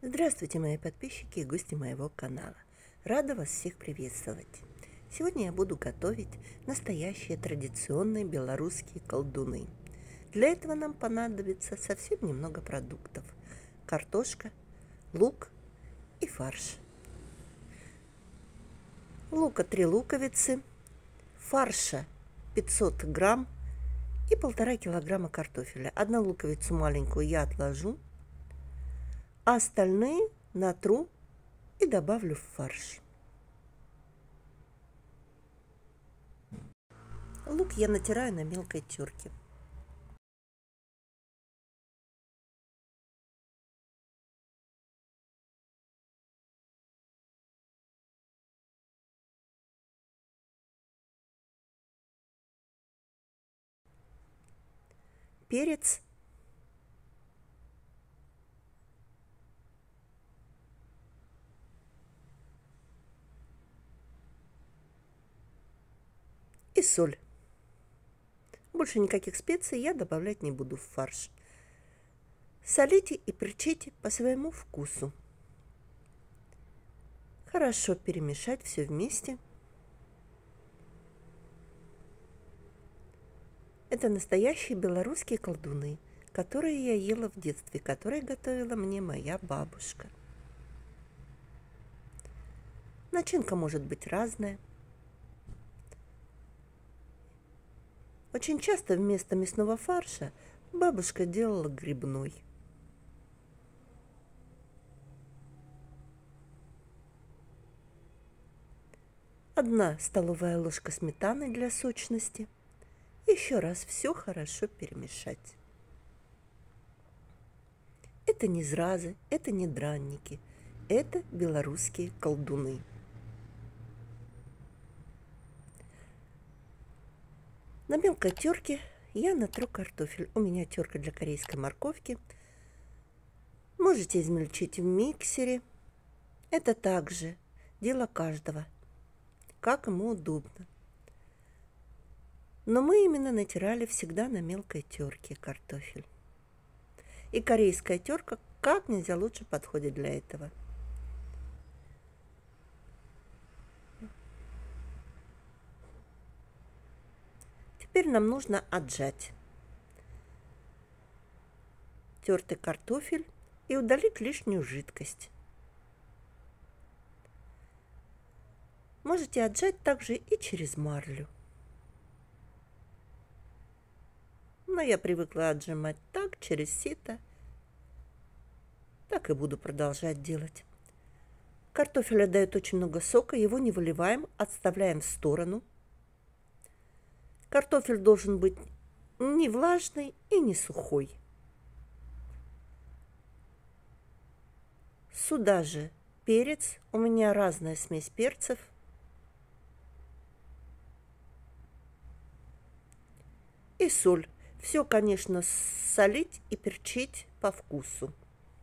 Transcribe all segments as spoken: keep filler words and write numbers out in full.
Здравствуйте, мои подписчики и гости моего канала. Рада вас всех приветствовать. Сегодня я буду готовить настоящие традиционные белорусские колдуны. Для этого нам понадобится совсем немного продуктов. Картошка, лук и фарш. Лука три луковицы, фарша пятьсот грамм и полтора килограмма картофеля. Одну луковицу маленькую я отложу, а остальные натру и добавлю в фарш. Лук я натираю на мелкой терке. Перец. И соль. Больше никаких специй я добавлять не буду в фарш. Солите и перчите по своему вкусу. Хорошо перемешать все вместе. Это настоящие белорусские колдуны, которые я ела в детстве, которые готовила мне моя бабушка. Начинка может быть разная. Очень часто вместо мясного фарша бабушка делала грибной. Одна столовая ложка сметаны для сочности. Еще раз все хорошо перемешать. Это не зразы, это не дранники, это белорусские колдуны. На мелкой терке я натру картофель. У меня терка для корейской морковки. Можете измельчить в миксере. Это также дело каждого, как ему удобно. Но мы именно натирали всегда на мелкой терке картофель. И корейская терка как нельзя лучше подходит для этого. Теперь нам нужно отжать тертый картофель и удалить лишнюю жидкость. Можете отжать также и через марлю. Но я привыкла отжимать так, через сито. Так и буду продолжать делать. Картофель отдает очень много сока, его не выливаем, отставляем в сторону. Картофель должен быть не влажный и не сухой. Сюда же перец. У меня разная смесь перцев. И соль. Все, конечно, солить и перчить по вкусу.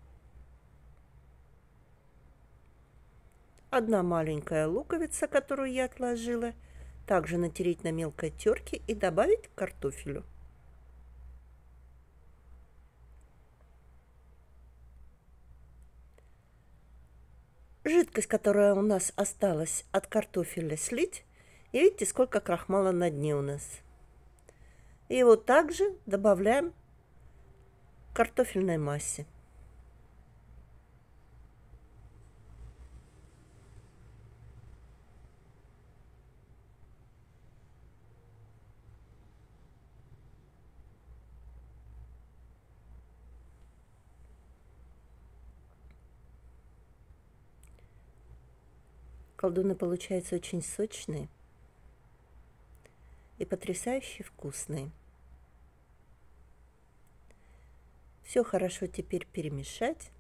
Одна маленькая луковица, которую я отложила, также натереть на мелкой терке и добавить к картофелю. Жидкость, которая у нас осталась от картофеля, слить. И видите, сколько крахмала на дне у нас. И его также добавляем к картофельной массе. Колдуны получаются очень сочные и потрясающе вкусные. Все хорошо теперь перемешать.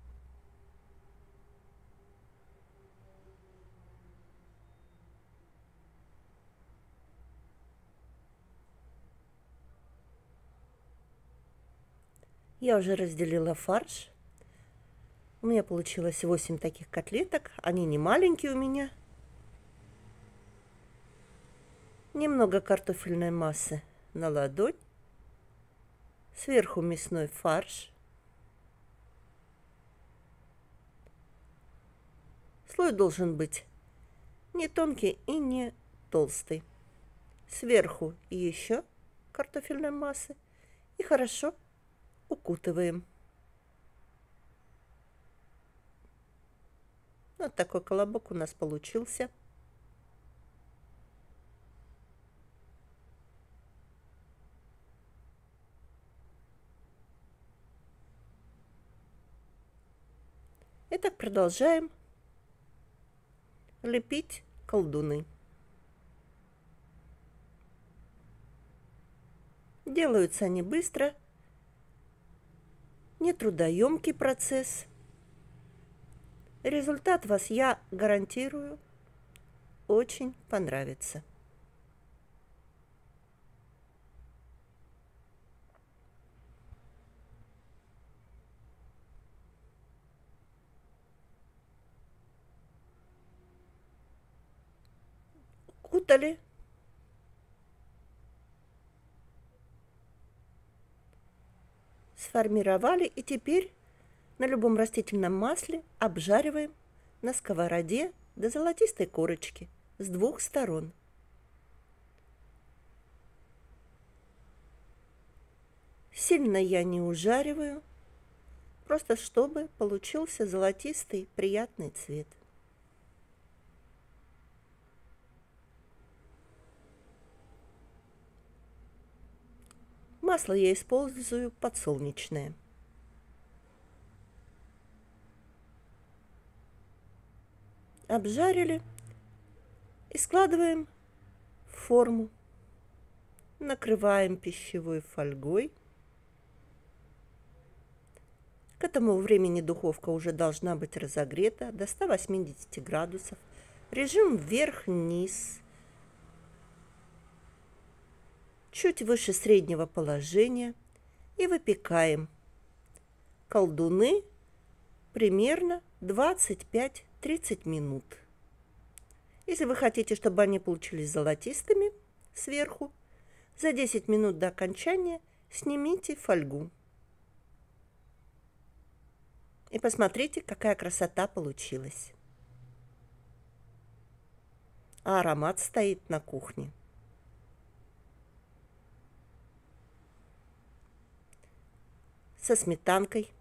Я уже разделила фарш. У меня получилось восемь таких котлеток. Они не маленькие у меня. Немного картофельной массы на ладонь. Сверху мясной фарш. Слой должен быть не тонкий и не толстый. Сверху еще картофельной массы и хорошо укутываем. Вот такой колобок у нас получился. И так продолжаем лепить колдуны. Делаются они быстро, нетрудоемкий процесс. Результат вас, я гарантирую, очень понравится. Укутали. Сформировали, и теперь на любом растительном масле обжариваем на сковороде до золотистой корочки с двух сторон. Сильно я не ужариваю, просто чтобы получился золотистый приятный цвет. Масло я использую подсолнечное. Обжарили и складываем в форму. Накрываем пищевой фольгой. К этому времени духовка уже должна быть разогрета до ста восьмидесяти градусов. Режим вверх-вниз. Чуть выше среднего положения. И выпекаем колдуны примерно двадцать пять - тридцать минут. Если вы хотите, чтобы они получились золотистыми сверху, за десять минут до окончания снимите фольгу. И посмотрите, какая красота получилась. А аромат стоит на кухне. Со сметанкой.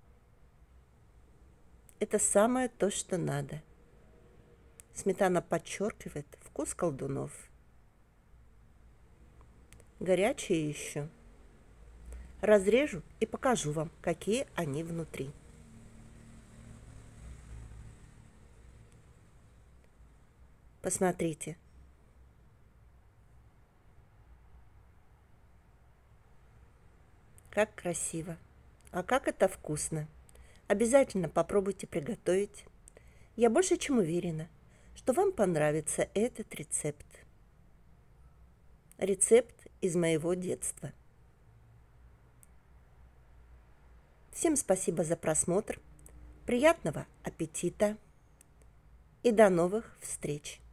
Это самое то, что надо. Сметана подчеркивает вкус колдунов. Горячие еще. Разрежу и покажу вам, какие они внутри. Посмотрите. Как красиво. А как это вкусно. Обязательно попробуйте приготовить. Я больше чем уверена, что вам понравится этот рецепт. Рецепт из моего детства. Всем спасибо за просмотр. Приятного аппетита и до новых встреч!